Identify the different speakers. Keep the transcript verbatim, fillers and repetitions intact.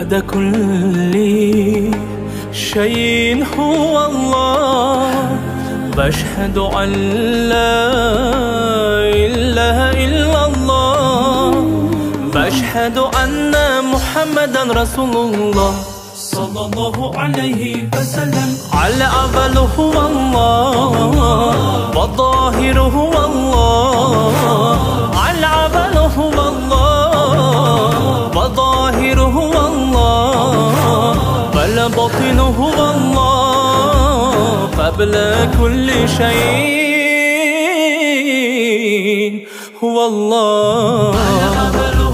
Speaker 1: بعد كل شيء هو الله. بشهد أن لا إله إلا الله. بشهد أن محمدا رسول الله
Speaker 2: صلى الله عليه وسلم.
Speaker 1: على أول هو الله والظاهر هو الله. على أول هو الله والظاهر هو الله. والباطن هو الله قبل كل شيء هو الله.